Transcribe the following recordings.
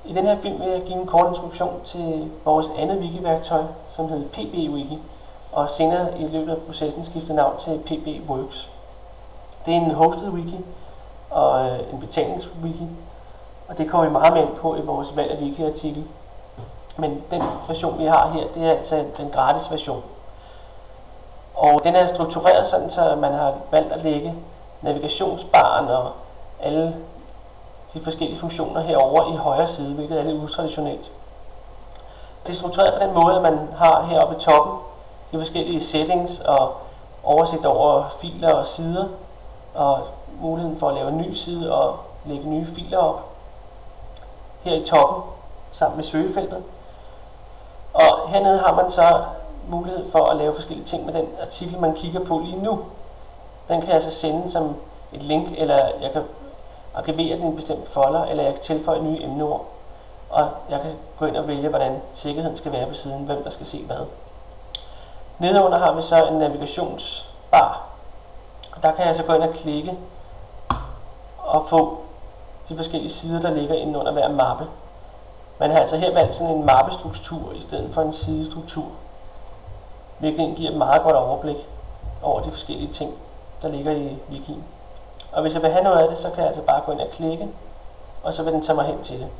I den her film vil jeg give en kort introduktion til vores andet wiki-værktøj, som hedder PB-wiki, og senere i løbet af processen skifte navn til PB-works. Det er en hosted wiki og en betalingswiki, og det kommer vi meget mere ind på i vores valg af wiki-artikel. Men den version vi har her, det er altså den gratis version. Og den er struktureret sådan, så man har valgt at lægge navigationsbaren og alle de forskellige funktioner herover i højre side, hvilket er lidt utraditionelt. Det er struktureret på den måde, at man har heroppe i toppen de forskellige settings og oversigt over filer og sider, og muligheden for at lave en ny side og lægge nye filer op her i toppen sammen med søgefeltet. Og hernede har man så mulighed for at lave forskellige ting med den artikel, man kigger på lige nu. Den kan jeg så sende som et link, eller jeg kan arkivere den i en bestemt folder, eller jeg kan tilføje nye emneord. Og jeg kan gå ind og vælge, hvordan sikkerheden skal være på siden, hvem der skal se hvad. Nedenunder har vi så en navigationsbar. Og der kan jeg så gå ind og klikke og få de forskellige sider, der ligger inde under hver mappe. Man har altså her valgt sådan en mappestruktur i stedet for en sidestruktur, hvilket giver et meget godt overblik over de forskellige ting, der ligger i wikien. Og hvis jeg vil have noget af det, så kan jeg altså bare gå ind og klikke, og så vil den tage mig hen til det.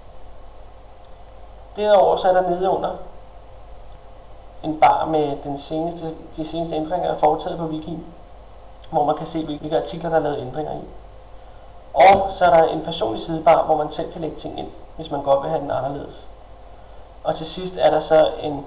Derudover så er der nede under en bar med de seneste ændringer, der er foretaget på wikien, hvor man kan se, hvilke artikler, der er lavet ændringer i. Og så er der en personlig sidebar, hvor man selv kan lægge ting ind, hvis man godt vil have den anderledes. Og til sidst er der så en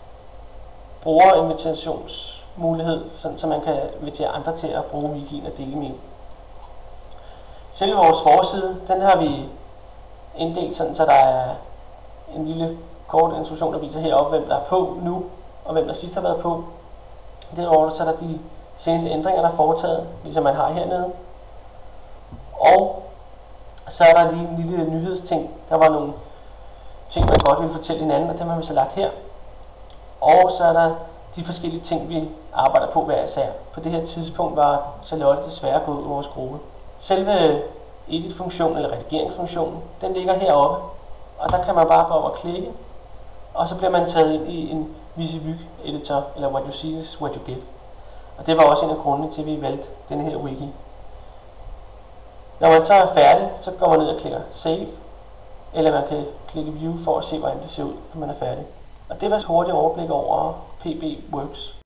brugerinvitationsmulighed, sådan så man kan invitere andre til at bruge wikien og dele med. Selve vores forside, den har vi inddelt sådan, så der er en lille kort introduktion, der viser heroppe, hvem der er på nu, og hvem der sidst har været på. Derudover så er der de seneste ændringer, der er foretaget, ligesom man har hernede. Og så er der lige en lille nyhedsting. Der var nogle ting, man godt ville fortælle hinanden, og dem har vi så lagt her. Og så er der de forskellige ting, vi arbejder på hver især. På det her tidspunkt var Charlotte desværre gået ud af vores gruppe. Selve edit-funktionen eller redigeringsfunktionen, den ligger heroppe. Og der kan man bare gå op og klikke, og så bliver man taget ind i en VisiVig editor, eller what you see is what you get. Og det var også en af grundene til, at vi valgte denne her wiki. Når man så er færdig, så går man ned og klikker Save, eller man kan klikke View for at se, hvordan det ser ud, når man er færdig. Og det var et hurtigt overblik over PB Works.